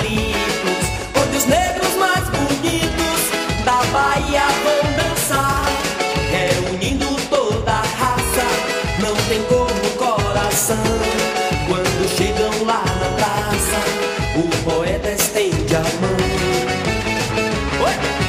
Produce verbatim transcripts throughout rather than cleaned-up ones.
gritos, onde os negros mais bonitos da Bahia vão dançar, reunindo toda a raça, não tem cor no coração. Quando chegam lá na praça, o poeta estende a mão. Oi!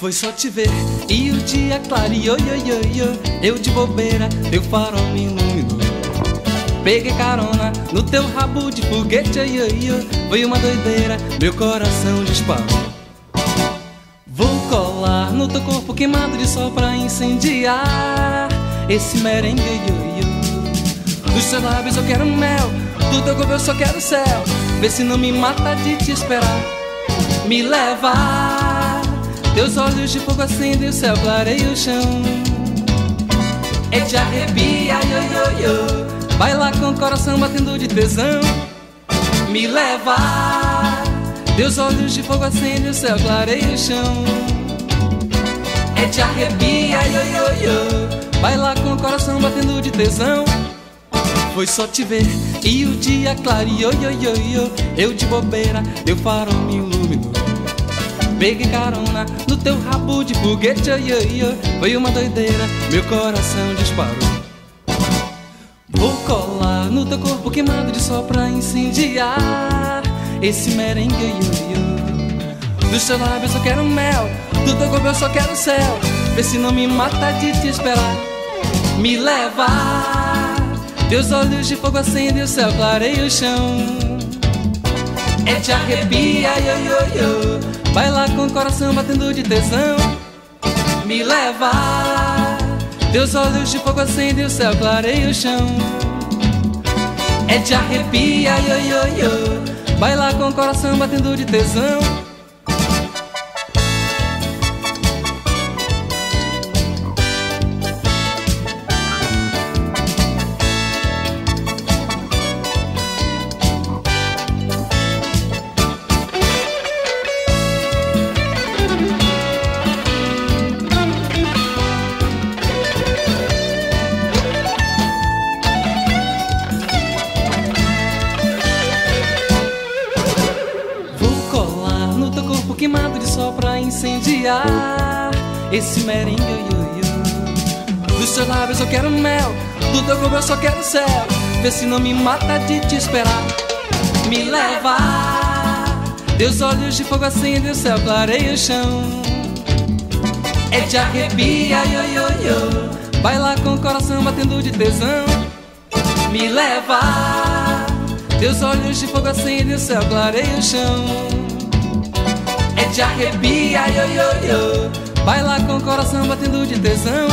Foi só te ver e o dia clareou, yo, yo, yo. Eu de bobeira, teu farol me iluminou. Peguei carona no teu rabo de foguete, yo, yo, yo. Foi uma doideira, meu coração disparou. Vou colar no teu corpo queimado de sol pra incendiar esse merengue, yo, yo. Dos seus lábios eu quero mel, do teu corpo eu só quero céu. Vê se não me mata de te esperar. Me leva, teus olhos de fogo acendem o céu, clareia o chão. É de arrepia, yo, yo, yo. Baila com o coração batendo de tesão. Me leva, teus olhos de fogo acendem o céu, clareia o chão. É de arrepia, yo, yo, yo. Baila com o coração batendo de tesão. Foi só te ver e o dia clareou, yo, yo, yo. Eu de bobeira, teu farol me iluminou. Peguei carona no teu rabo de foguete, yo, yo, yo. Foi uma doideira, meu coração disparou. Vou colar no teu corpo queimado de sol pra incendiar esse merengue, yo, yo. Dos teus lábios eu quero mel, do teu corpo eu só quero céu. Vê se não me mata de te esperar. Me leva, teus olhos de fogo acendem o céu, clareia o chão. É de arrepia, yo, yo, yo. Baila com o coração batendo de tesão. Me leva, teus olhos de fogo acendem o céu, clareia o chão. É de arrepia, yo, yo, yo. Baila com o coração batendo de tesão. Queimado de sol pra incendiar esse merengue, yo, yo. Dos teus lábios eu quero mel, do teu corpo eu só quero céu. Vê se não me mata de te esperar. Me leva, teus olhos de fogo acendem o céu, clareia o chão. É de arrepia, yo, yo, yo. Baila com o coração batendo de tesão. Me leva, teus olhos de fogo acendem o céu, clareia o chão. É de arrepia, yo, yo, yo. Baila com o coração batendo de tesão.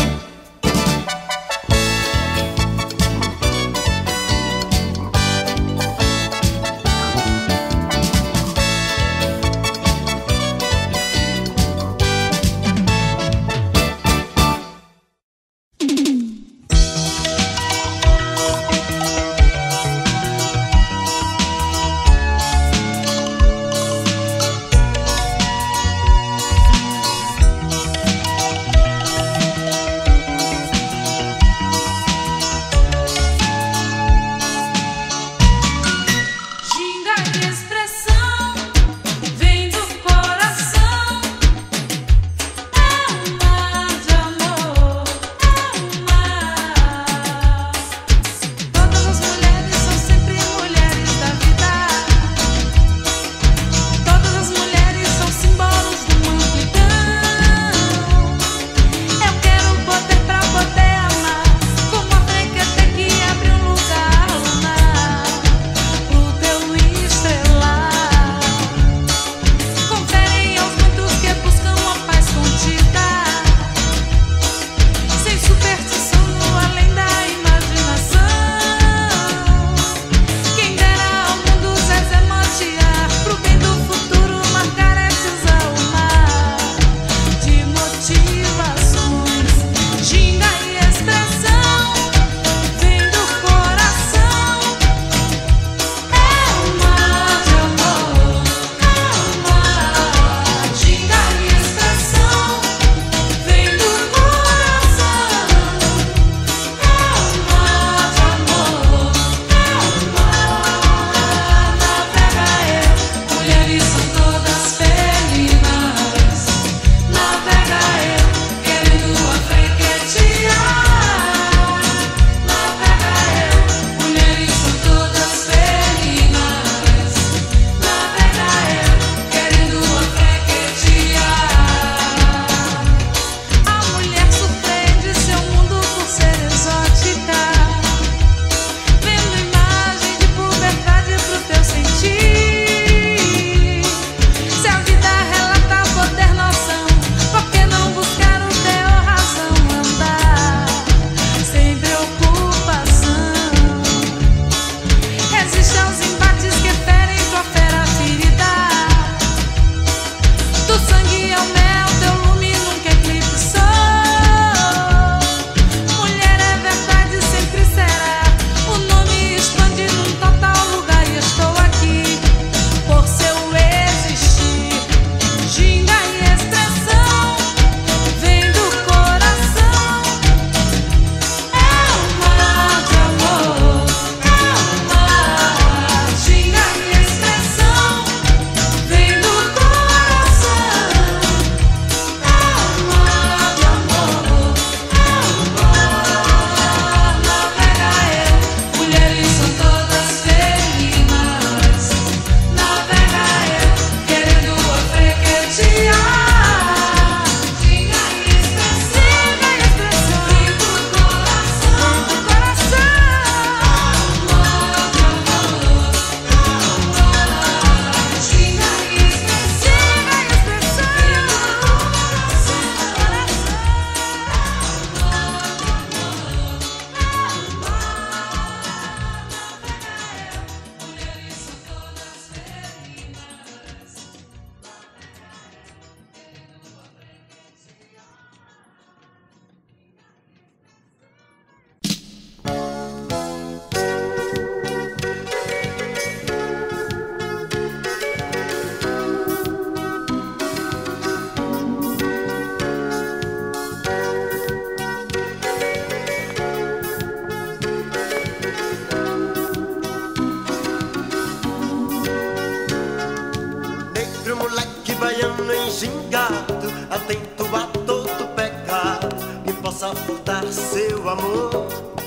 atento a todo pecado que possa furtar seu amor.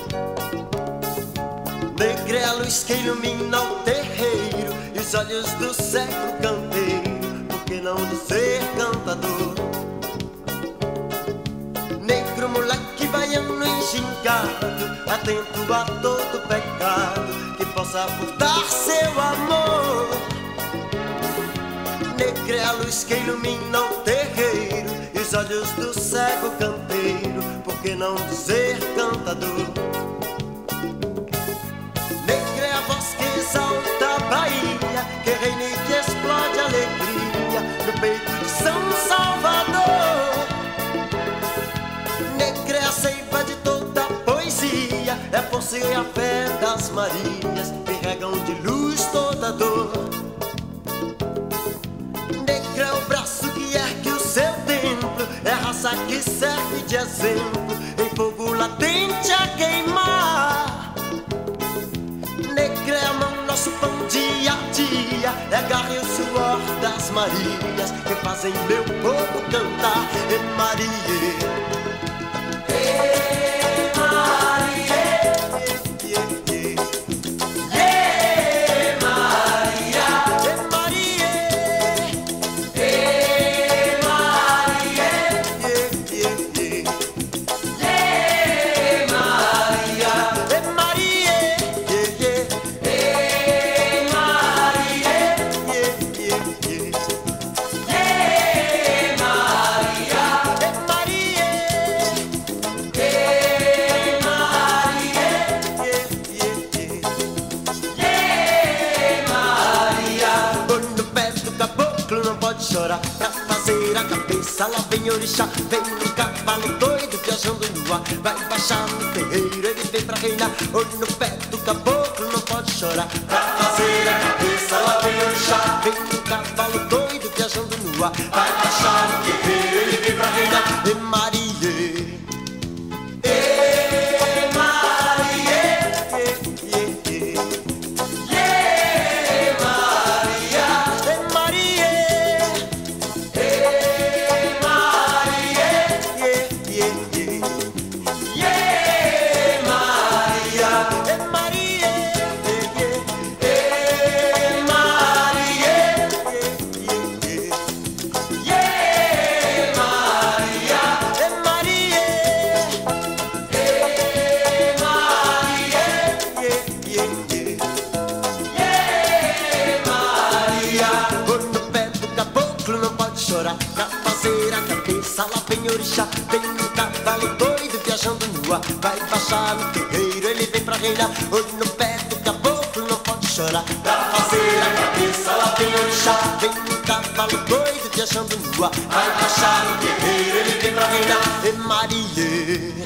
Negra é a luz que ilumina o terreiro e os olhos do cego canteiro, por que não dizer cantador? Negro, moleque baiano engingado, atento a todo pecado que possa furtar seu amor. Negra é a luz que ilumina o terreiro e os olhos do cego canteiro, por que não dizer cantador? Negra é a voz que exalta a Bahia, que reina e que explode alegria no peito de São Salvador. Negra é a seiva de toda a poesia, é a força e a fé das Marias que regam de luz toda a dor. Negra é o braço que ergue o seu templo, é a raça que serve de exemplo em fogo latente a queimar. Negra é a mão, nosso pão dia a dia, é a garra e o suor das Marias que fazem meu povo cantar. E Maria, pra fazer a cabeça, lá vem orixá, vem no cavalo doido viajando no ar, vai baixar no terreiro, ele vem pra reinar. Olho no pé do caboclo, não pode chorar. Pra fazer a cabeça, lá vem orixá, vem no cavalo doido viajando no ar, vai baixar no terreiro, ele vem pra reinar. E Maria, orixá, vem no cavalo doido viajando no ar, vai baixar no terreiro, ele vem pra reinar. Olho no pé do caboclo, não pode chorar. Pra fazer a cabeça, lá vem orixá, vem no cavalo doido viajando no ar, vai baixar no terreiro, ele vem pra reinar. E Maria,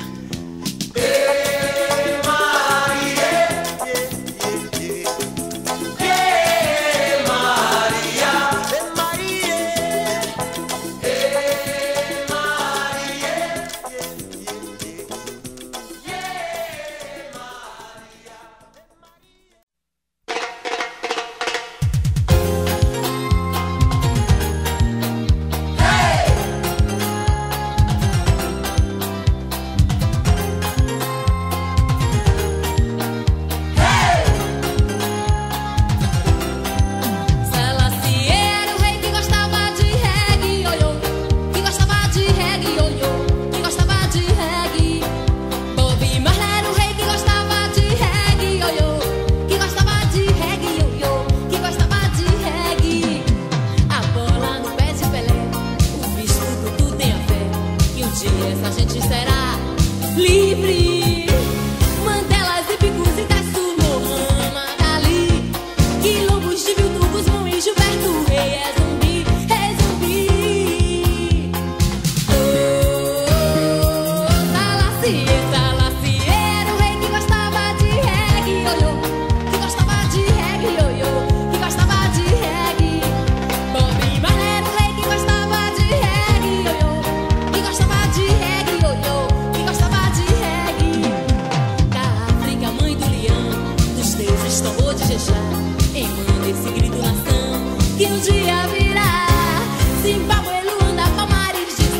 que um dia virá. Zimbábue, Luanda, Palmares de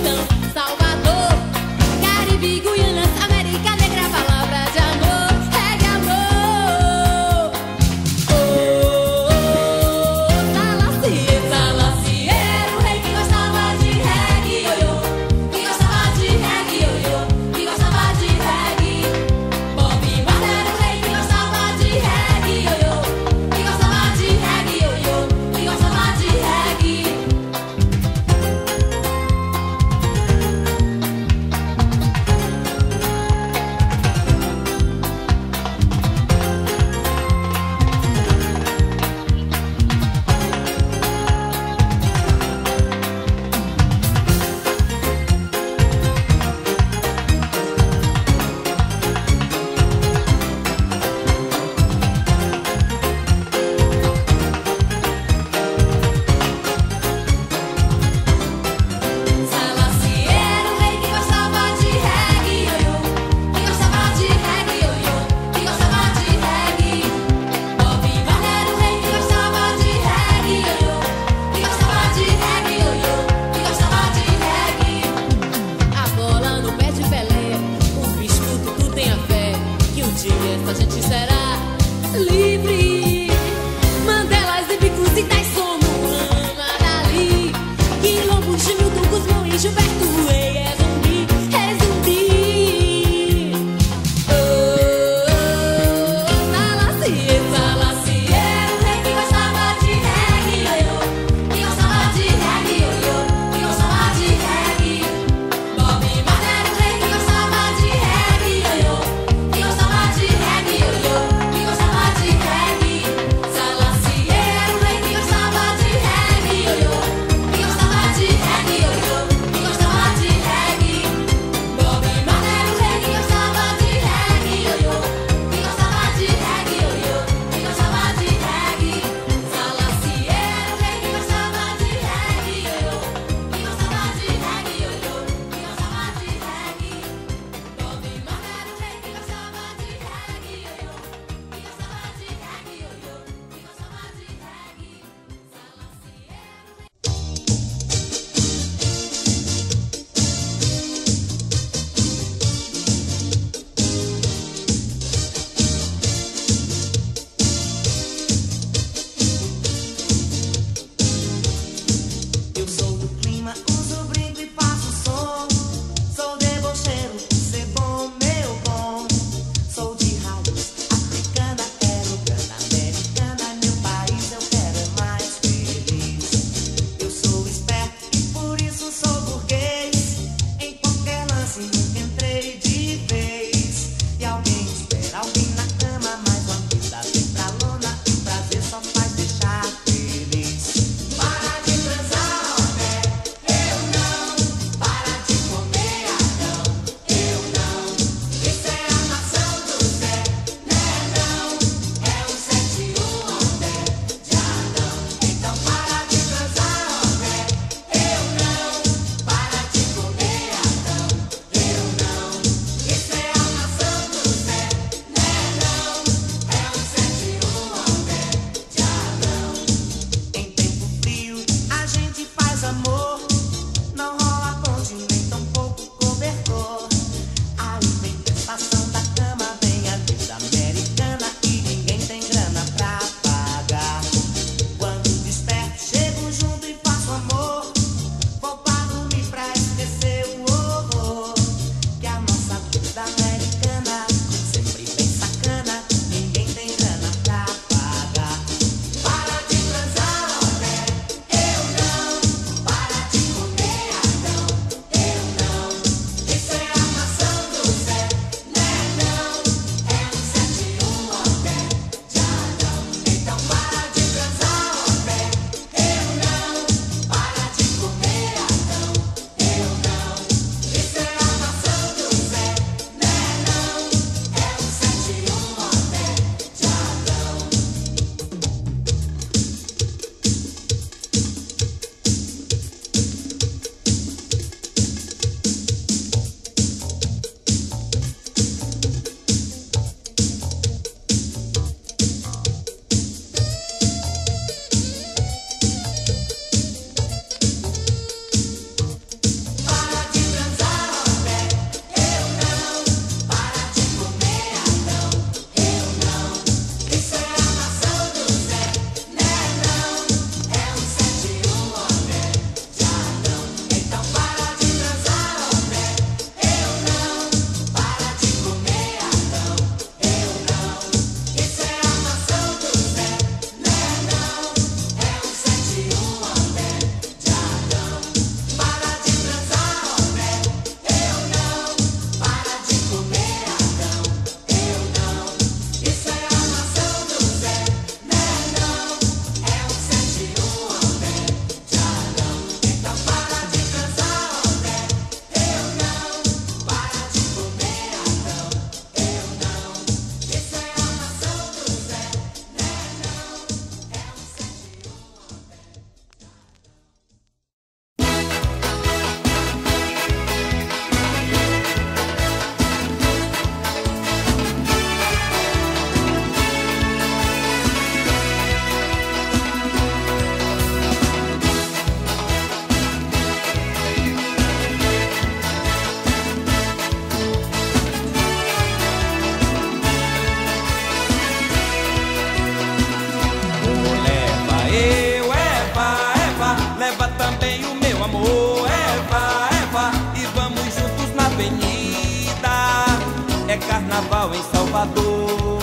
amor. Eva, Eva, e vamos juntos na avenida. É carnaval em Salvador.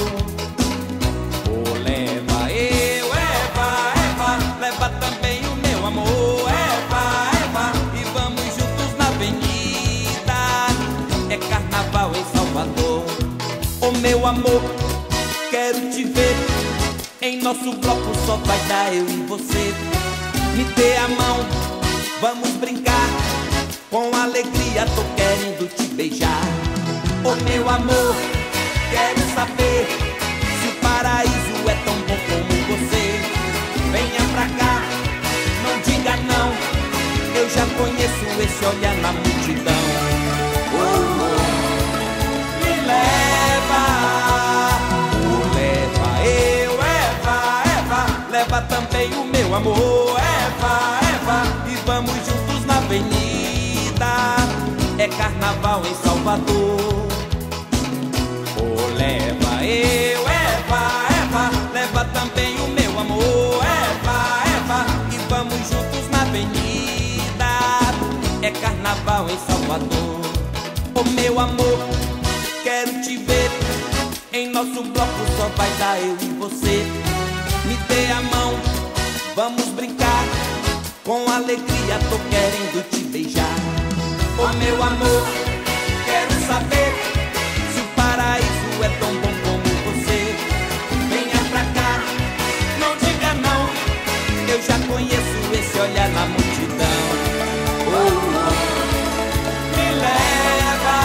Oh, leva eu, Eva, Eva, leva também o meu amor. Eva, Eva, e vamos juntos na avenida. É carnaval em Salvador. Oh, meu amor, quero te ver. Em nosso bloco só vai dar eu e você. Me dê a mão, vamos brincar. Com alegria tô querendo te beijar. Oh, meu amor, quero saber se o paraíso é tão bom como você. Venha pra cá, não diga não. Eu já conheço esse olhar na multidão. Oh, oh, me leva, oh, leva eu, Eva, Eva, leva também o meu amor. Eva, Eva, e vamos juntos na avenida. É carnaval em Salvador. Oh, leva eu, Eva, Eva, leva também o meu amor. Eva, Eva, e vamos juntos na avenida. É carnaval em Salvador. Oh, meu amor, quero te ver. Em nosso bloco só vai dar eu e você. Me dê a mão, vamos brincar. Com alegria tô querendo te beijar. Oh, meu amor, quero saber se o paraíso é tão bom como você. Venha pra cá, não diga não. Eu já conheço esse olhar na multidão. Oh, oh, me leva,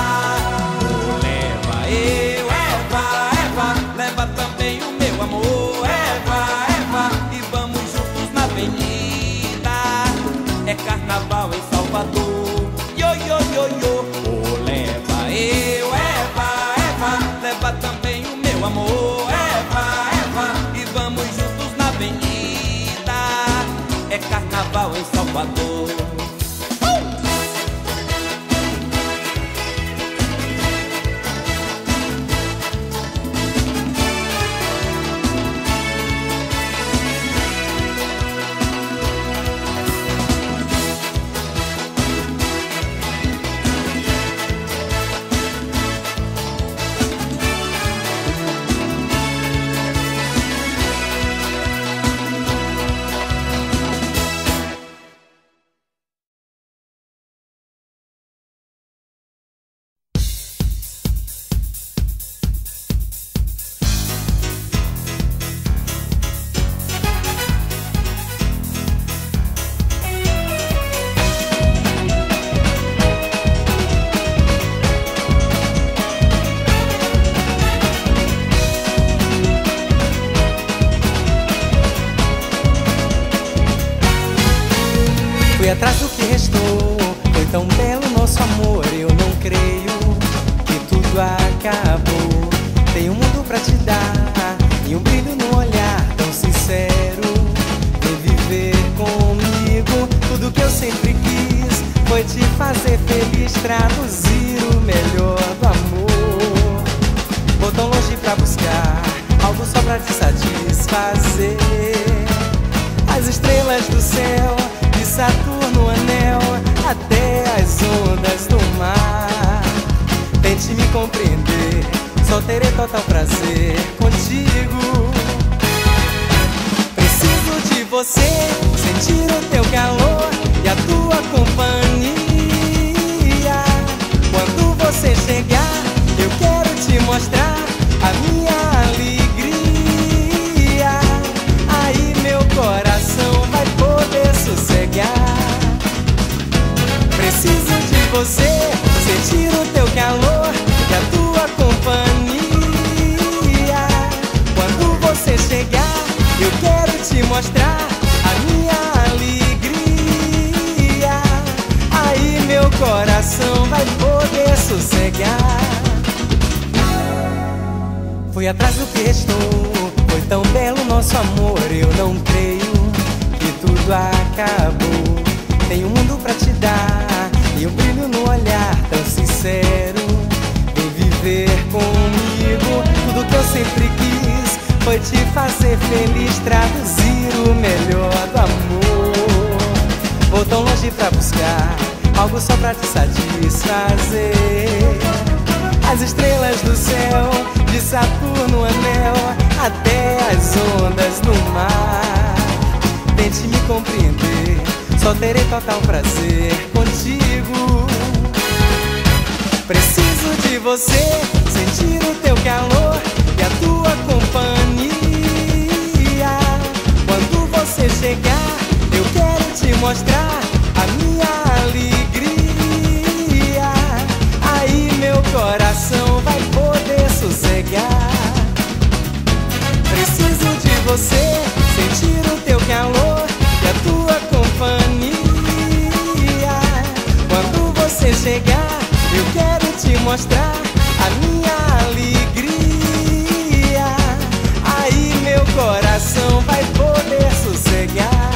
oh, leva eu, Eva, Eva, leva também o meu amor. Eva, Eva, e vamos juntos na avenida. É carnaval em Salvador. Yo, yo, yo, yo. Oh, leva eu, Eva, Eva, leva também o meu amor. Eva, Eva, e vamos juntos na avenida. É carnaval em Salvador. Fui atrás do que restou, foi tão belo nosso amor. Eu não creio que tudo acabou. Tem um mundo pra te dar e um brilho no olhar tão sincero. Vem viver comigo, tudo que eu sempre quis foi te fazer feliz, traduzir o melhor do amor. Vou tão longe pra buscar algo só pra te satisfazer. As estrelas do céu, de Saturno, anel, até as ondas do mar. Tente me compreender, só terei total prazer contigo. Preciso de você, sentir o teu calor e a tua companhia. Quando você chegar, eu quero te mostrar a minha alegria. Aí meu coração vai poder sossegar. Preciso de você, sentir o teu calor e a tua companhia. Quando você chegar, eu quero te mostrar a minha alegria. Aí meu coração vai poder sossegar. Fui atrás do que restou, foi tão belo nosso amor. Eu não creio que tudo acabou. Tem um mundo pra te dar e um brilho no olhar tão sincero. Vem viver comigo, tudo que eu sempre quis foi te fazer feliz, traduzir o melhor do amor. Vou tão longe longe pra buscar algo só pra te satisfazer. As estrelas do céu, de Saturno anel, até as ondas no mar. Tente me compreender, só terei total prazer contigo. Preciso de você, sentir o teu calor e a tua companhia. Quando você chegar, eu quero te mostrar a minha alegria. Aí meu coração vai poder sossegar. Preciso de você, sentir o teu calor e a tua companhia. Quando você chegar, eu quero te mostrar a minha alegria. Aí meu coração vai poder sossegar.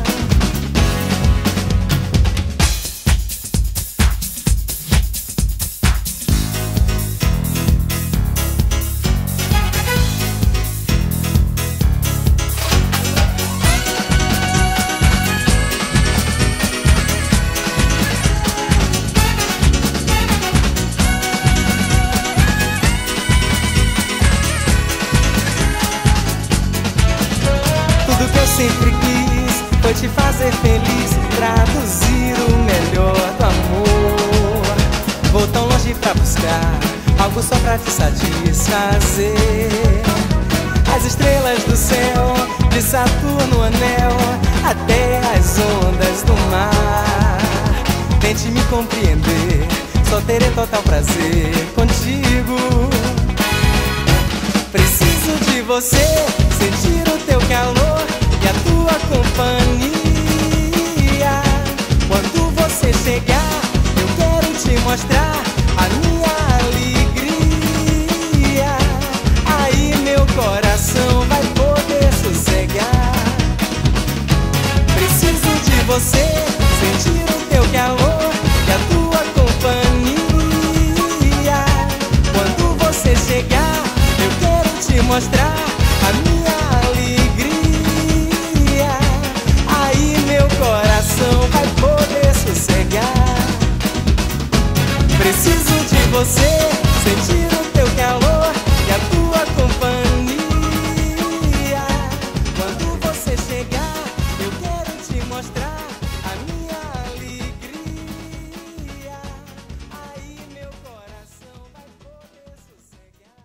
Sempre quis foi te fazer feliz, traduzir o melhor do amor. Vou tão longe pra buscar algo só pra te satisfazer. As estrelas do céu, de Saturno anel, até as ondas do mar. Tente me compreender, só terei total prazer contigo. Preciso de você, sentir o teu calor e a tua companhia. Quando você chegar, eu quero te mostrar a minha alegria. Aí meu coração vai poder sossegar. Preciso de você, sentir o teu calor e a tua companhia. Quando você chegar, eu quero te mostrar a minha alegria. Aí meu coração vai poder sossegar. Preciso de você, sentir o teu calor e a tua companhia. Quando você chegar, eu quero te mostrar a minha alegria. Aí meu coração vai poder sossegar.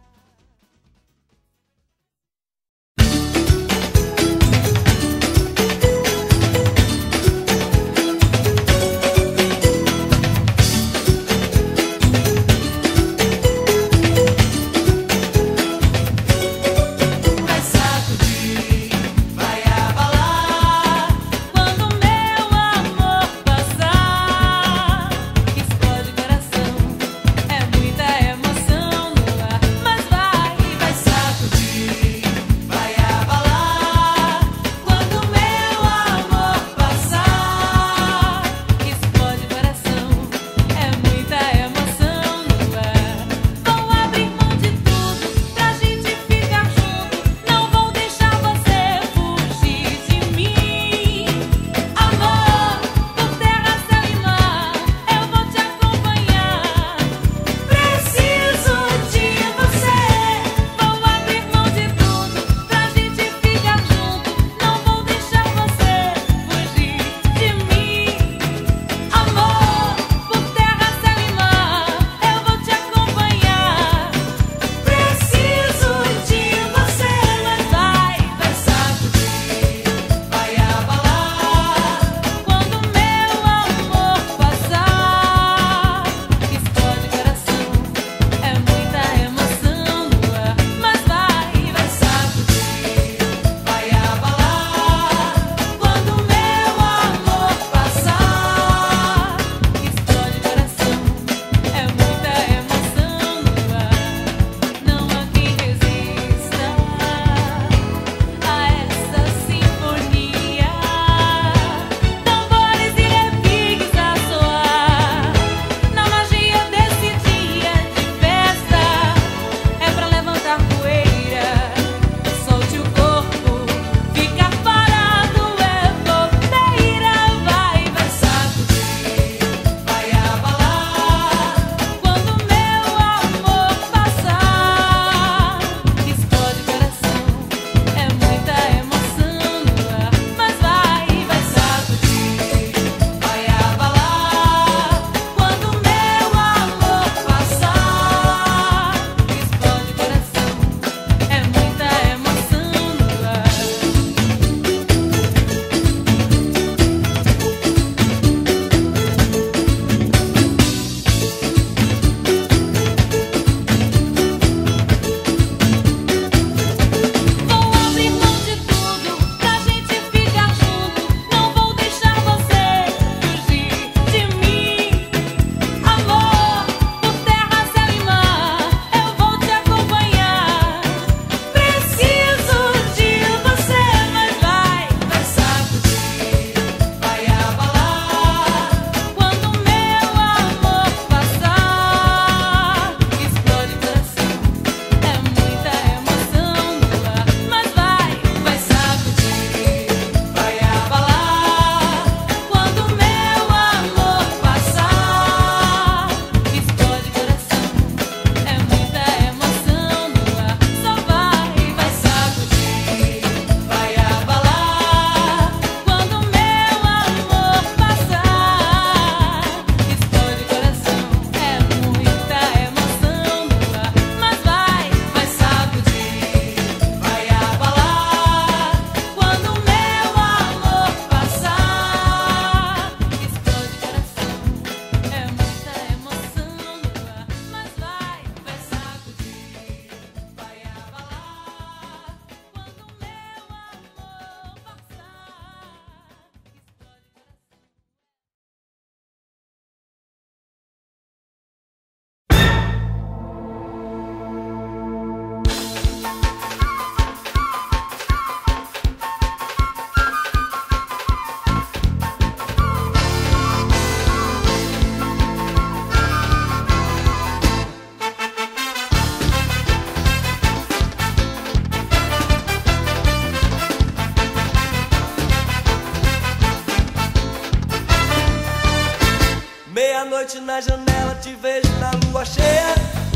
na janela, te vejo na lua cheia.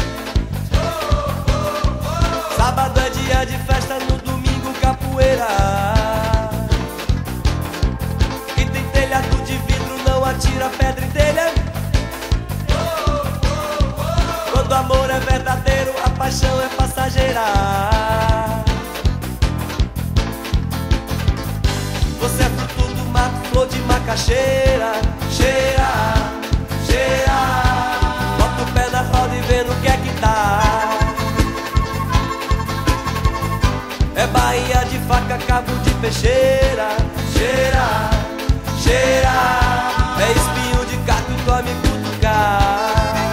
Sábado é dia de festa, no domingo capoeira. E tem telhado de vidro, não atira pedra em telha. Quando o amor é verdadeiro, a paixão é passageira. Você é fruto do mato, flor de macaxeira. Cheira, cheira. Bota o pé na roda e vê no que é que tá. É bainha de faca, cabo de peixeira. Cheira, cheira. É espinho de gato e come cutucar.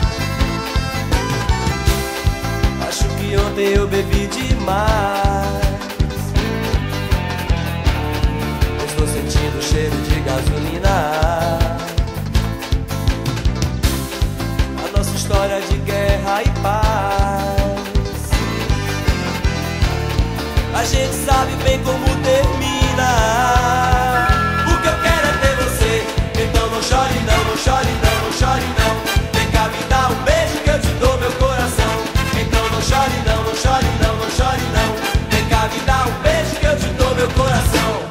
Acho que ontem eu bebi demais. Estou sentindo o cheiro de gasolina. A nossa história de guerra e paz, a gente sabe bem como termina. O que eu quero é ter você. Então não chore não, não chore não, não chore não. Vem cá me dar um beijo que eu te dou meu coração. Então não chore não, não chore não, não chore não. Vem cá me dar um beijo que eu te dou meu coração.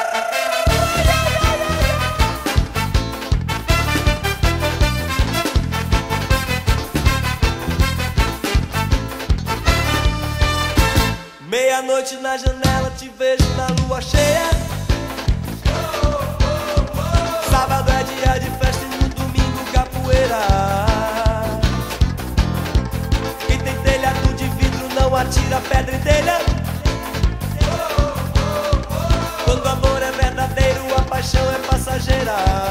Meia-noite na janela, te vejo na lua cheia. Sábado é dia de festa e no domingo capoeira. Quem tem telhado de vidro não atira pedra em telha. Quando o amor é verdadeiro, a paixão é passageira.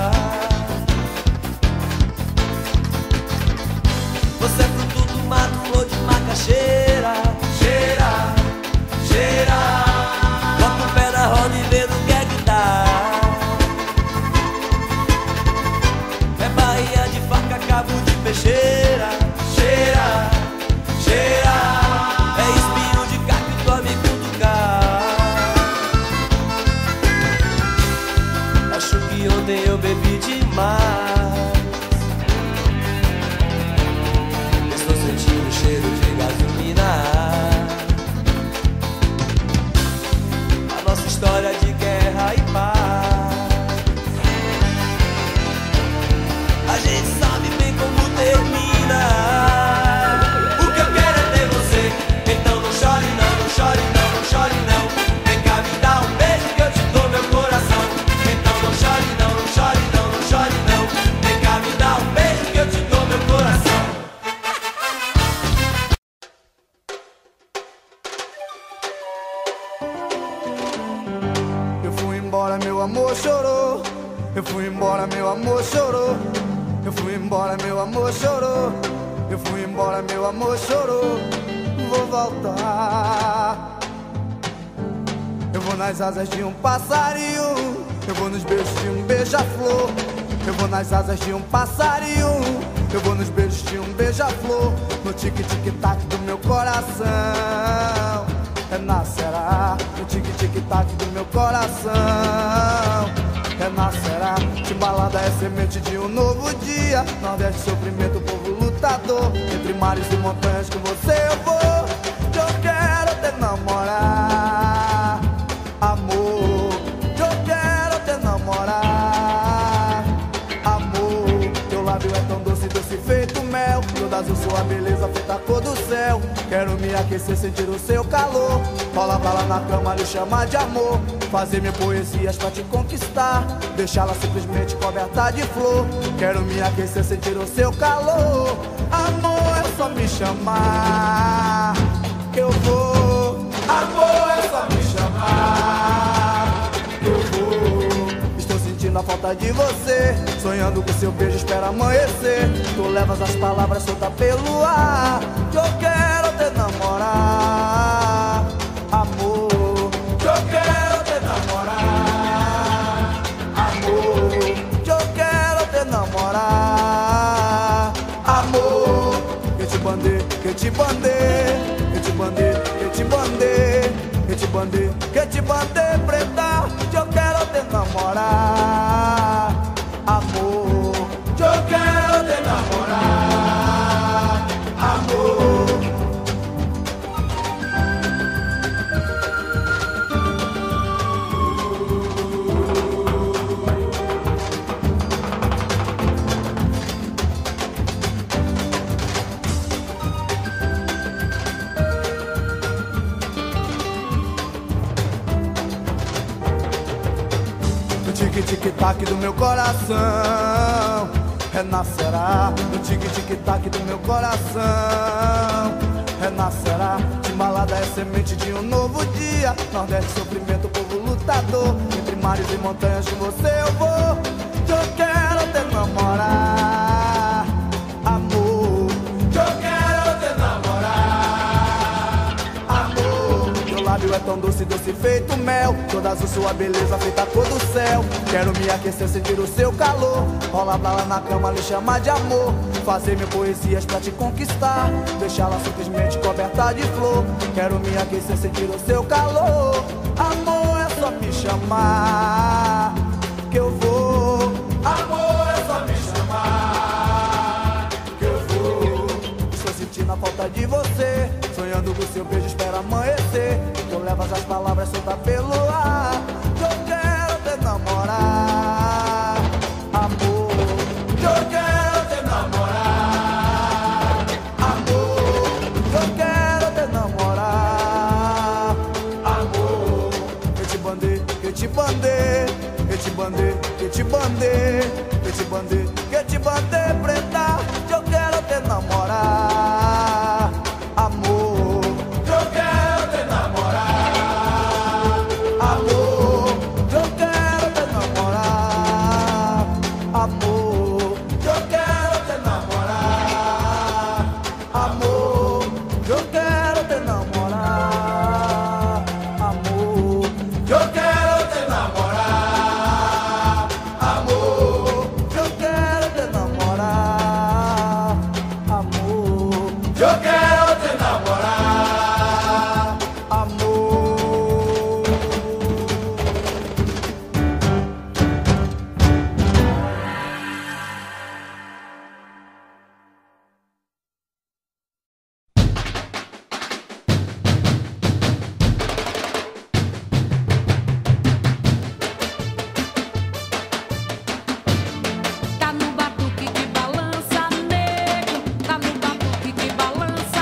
Você é fruto do mato, flor de macaxeira. Cheira, cheira. Bota o pé na roda e vê no que é que dá. É bainha de faca, cabo de peixeira. Cheira, cheira. É espinho de gato e come cutucar. Acho que ontem eu bebi demais. Estou sentindo o cheiro de gasolina. História de guerra e paz, a gente sabe bem como termina. O que eu quero é ter você. Então não chore não, não chore não, não chore não. Vem cá me dar um beijo que eu te dou meu coração. Então não chore não, não chore não, não chore não. Vem cá me dar um beijo que eu te dou meu coração. Meu amor chorou, eu fui embora, meu amor chorou. Eu fui embora, meu amor chorou. Eu fui embora, meu amor chorou. Vou voltar. Eu vou nas asas de um passarinho. Eu vou nos beijos de um beija-flor. Eu vou nas asas de um passarinho. Eu vou nos beijos de um beija-flor. No tic-tic-tac do meu coração. Renascerá no tic-tic-tac do meu coração. Renascerá, Timbalada é semente de um novo dia. Nordeste, sofrimento, povo lutador. Entre mares e montanhas com você eu vou. Eu quero te namorar, amor. Eu quero te namorar, amor. Teu lábio é tão doce, doce feito mel. Toda azul sua beleza feita a cor do céu. Quero me aquecer, sentir o seu calor. Rola bala na cama, lhe chamar de amor. Fazer minhas poesias pra te conquistar. Deixá-la simplesmente coberta de flor. Quero me aquecer, sentir o seu calor. Amor, é só me chamar que eu vou. Amor, é só me chamar que eu vou. Estou sentindo a falta de você. Sonhando com seu beijo, espera amanhecer. Tu levas as palavras soltas pelo ar. Que eu quero te namorar, amor. Que eu quero te namorar, amor. Que eu quero te namorar, amor. Que te bandei, que te bandei, que te bandei, que te bandei, que te bandei, que te bandei, preta. Que eu quero te namorar, amor. Que eu quero te namorar, amor. Tic-tic-tac do meu coração renascerá. No tic-tic-tac do meu coração renascerá. Timbalada é semente de um novo dia. Nordeste, sofrimento, povo lutador. Entre mares e montanhas com você eu vou. Eu quero te namorar, amor. Eu quero te namorar, amor. Teu lábio é tão doce, doce feito mel. Toda azul sua beleza feita a cor do céu. Quero me aquecer, sentir o seu calor. Rola bala na cama, lhe chamar de amor. Fazer mil poesias pra te conquistar. Deixá-la simplesmente coberta de flor. Quero me aquecer, sentir o seu calor. Amor, é só me chamar que eu vou. Amor, é só me chamar que eu vou. Estou sentindo a falta de você. Sonhando com seu beijo, espero amanhecer. Tu levas as palavras soltas pelo ar. Eu quero te namorar, amor. Eu quero te namorar, amor. Eu quero te namorar, amor. Que te bandei, que te bandei, que te bandei, que te bandei, que te bandei, que te bandei, preta. Eu quero te namorar, amor. Eu quero te namorar, amor. Eu quero te namorar, amor. Eu quero te namorar, amor. Eu quero te namorar, amor. Eu quero te namorar, amor. Eu quero te namorar, amor. Eu quero te namorar, amor. Tá no batuque que balança, nego. Tá no batuque que balança.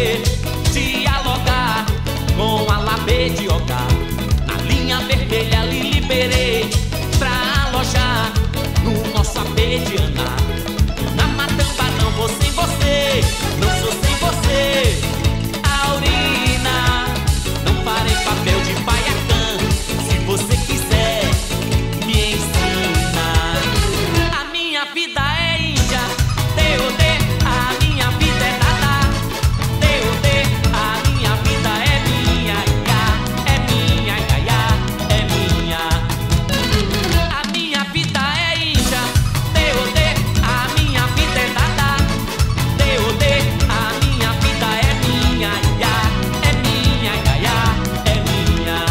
você dialogar com a labedioca. Na linha vermelha lhe liberei pra alojar no nosso abedianá. Na matamba não vou sem você, não sou sem você. Aurina, não farei papel de paiacã. Se você quiser, me ensina. A minha vida é índia, Deodê. A minha vida é dada, Deodê. A minha vida é minha, ia, é minha, ia, ia, é minha. A minha vida é índia, Deodê. A minha vida é dada, Deodê. A minha vida é minha, ia, é minha, ia, ia, é minha.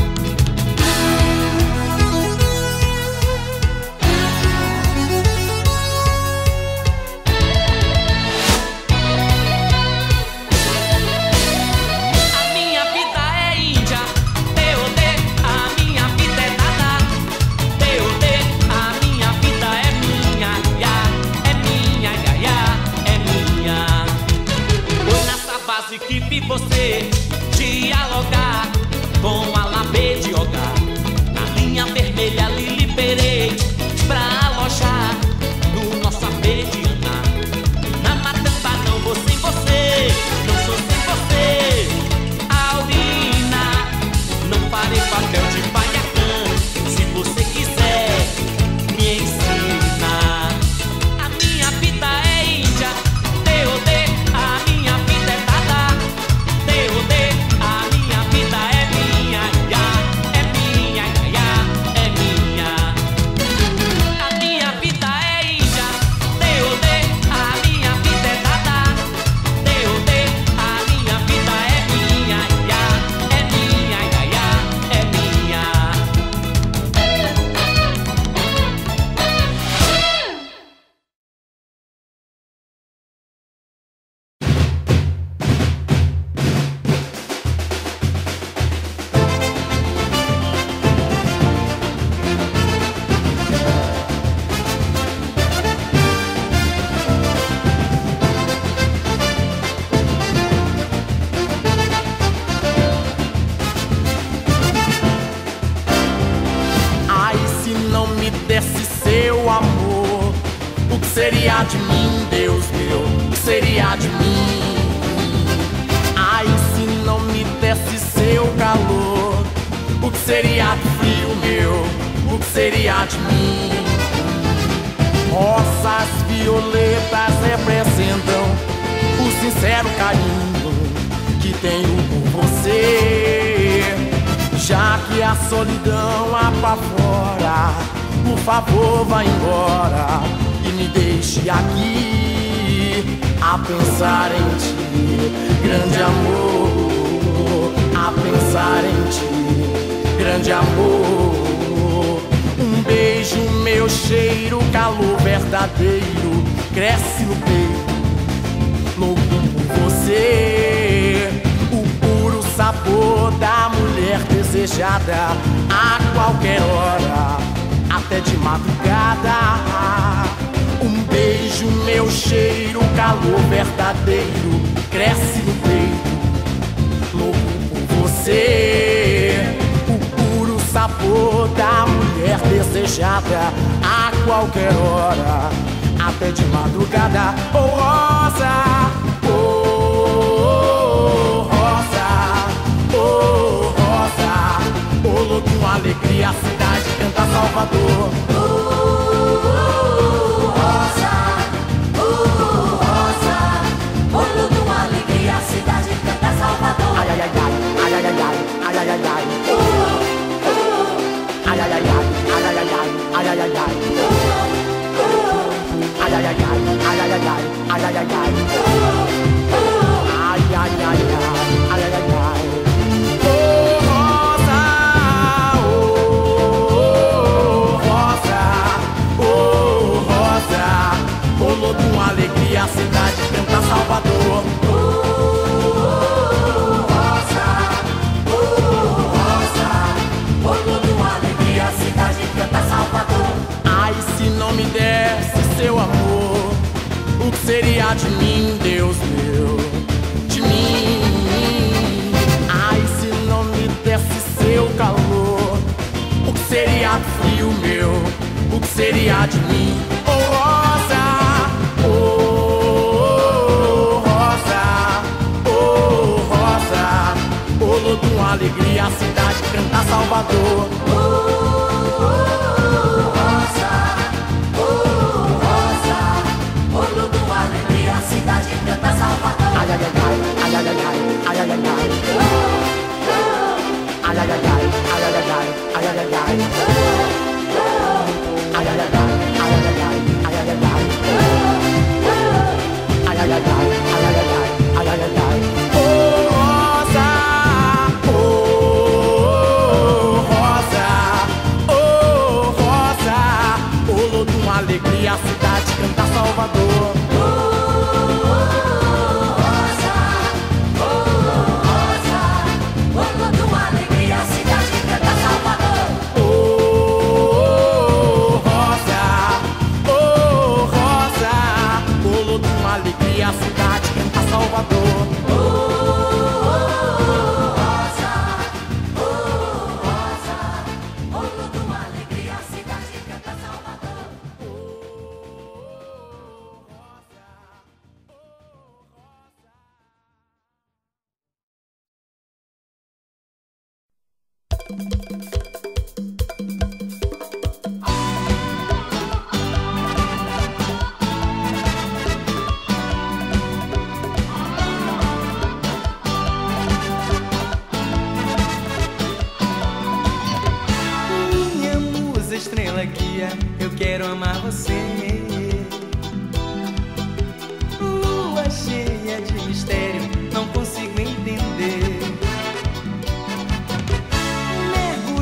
A minha vida é índia, Deodê. A minha vida é dada, Deodê. A minha vida é minha, ia, é minha, ia, ia, é minha. Foi nessa base que vi você dialogar com a labedioca. Na linha vermelha lhe liberei pra alojar no nosso abedianá. Na matamba não vou sem você, não sou sem você. Aurina, não farei papel de paiacã. Se você quiser, me ensina. A minha vida é índia, Deodê. A minha vida é dada, Deodê. A minha vida é minha, ia, é minha, ia, ia, é minha. A minha vida é índia, Deodê. A minha vida é dada, Deodê. A minha vida é minha, ia, é minha, ia, ia, é minha. Ai, se não me desse seu amor, o que seria de mim, Deus meu? O que seria de mim? Ai, se não me desse seu calor, o que seria do frio meu? O que seria de mim? Rosas violetas representam o sincero carinho que tenho por você. Já que a solidão apavora, por favor vá embora e me deixe aqui a pensar em ti, grande amor. A pensar em ti, grande amor. Um beijo, meu cheiro, calor verdadeiro cresce no peito, louco por você. O puro sabor da mulher desejada a qualquer hora, até de madrugada. Um beijo, meu cheiro, calor verdadeiro cresce no peito, louco por você. O puro sabor da mulher desejada a qualquer hora, até de madrugada. Oh, rosa, oh, rosa, oh, rosa. Bolo com alegria, a cidade canta Salvador. Uh, rosa, uh, rosa. Bolo com alegria, a cidade canta Salvador. Ai, ai, ai, ai, ai, ai, ai, ai, ai, ai, ai. Uh, uh, Ai, ai, ai, ai, ai, ai, ai, ai, ai, ai, ai. uh, uh, Ai, ai, ai, ai, ai, ai, ai, ai, ai, ai, ai. Ai, ai, ai, ai, ai, ai, ai, ai. Oh, rosa, oh, o meu, o que seria de mim? Oh rosa, oh rosa, oh rosa, bolo de uma alegria, a cidade canta Salvador. Uh, rosa, uh, rosa, bolo de uma alegria, a cidade canta Salvador. Ai, ai, ai, ai, ai, ai, ai, ai, ai, ai, ai. Uh, uh, Ai, ai, ai, ai, ai, ai, ai, ai, ai, ai, ai. Ai, ai, ai, ai, ai, ai, ai, ai, ai. Ai, ai, ai, ai, ai, ai, ai, ai, ai, ai. Oh, rosa, oh, rosa, oh, rosa, bolo de uma alegria, a cidade canta Salvador. A cidade canta Salvador. oh, rosa, oh, rosa, bolo de uma alegria, a cidade canta Salvador. Estrela guia, eu quero amar você. Lua cheia de mistério, não consigo entender.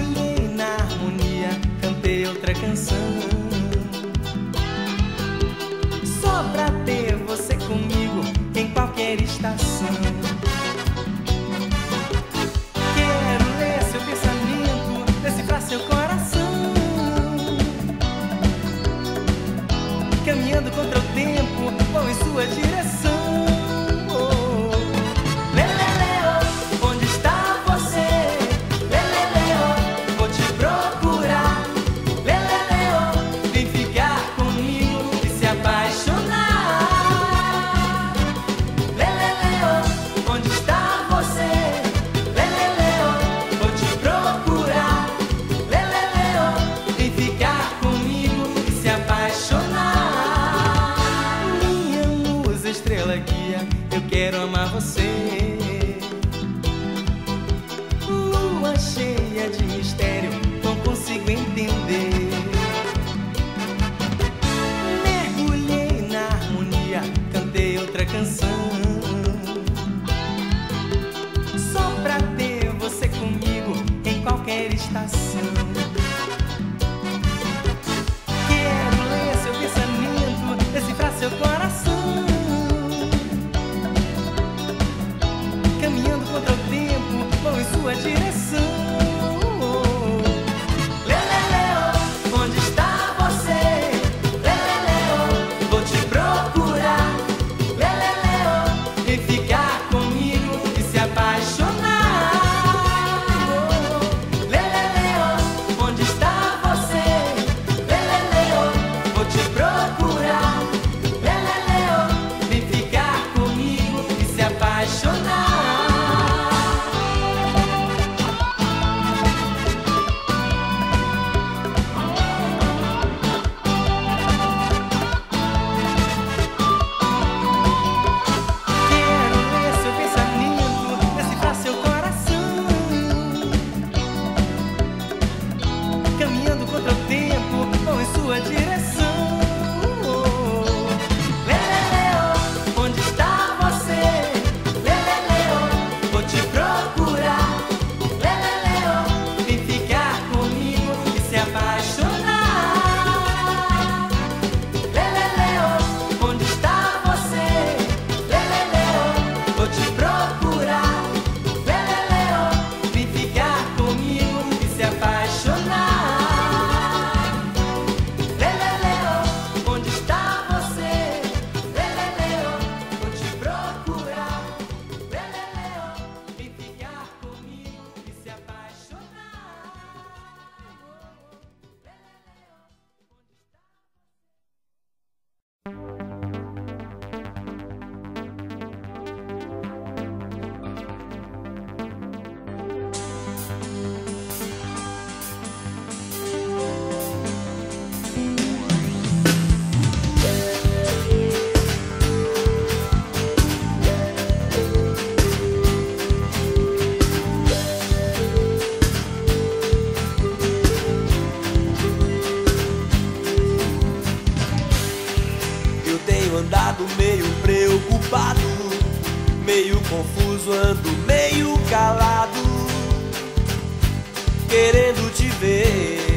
Andado meio preocupado, meio confuso, ando meio calado, querendo te ver.